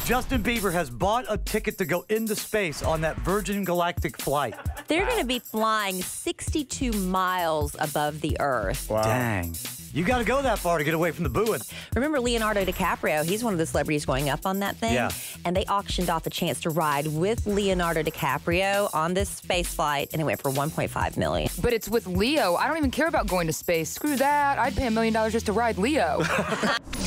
Justin Bieber has bought a ticket to go into space on that Virgin Galactic flight. They're going to be flying 62 miles above the Earth. Wow. Dang. You got to go that far to get away from the booing. Remember Leonardo DiCaprio? He's one of the celebrities going up on that thing. Yeah. And they auctioned off the chance to ride with Leonardo DiCaprio on this space flight, and it went for $1.5 million. But it's with Leo. I don't even care about going to space. Screw that. I'd pay $1 million just to ride Leo.